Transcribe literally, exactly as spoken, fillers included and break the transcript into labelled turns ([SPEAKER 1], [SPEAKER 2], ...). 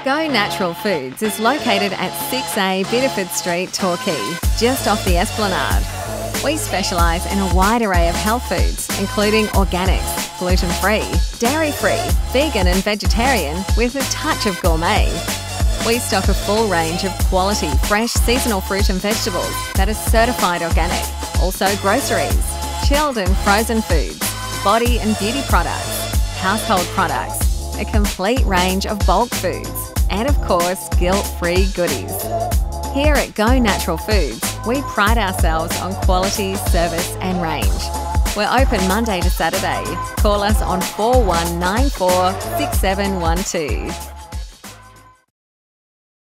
[SPEAKER 1] Go Natural Foods is located at six A Biddeford Street, Torquay, just off the Esplanade. We specialise in a wide array of health foods, including organics, gluten-free, dairy-free, vegan and vegetarian with a touch of gourmet. We stock a full range of quality, fresh, seasonal fruit and vegetables that are certified organic. Also groceries, chilled and frozen foods, body and beauty products, household products, a complete range of bulk foods, and of course, guilt-free goodies. Here at Go Natural Foods, we pride ourselves on quality, service and range. We're open Monday to Saturday. Call us on four one nine four, six seven one two.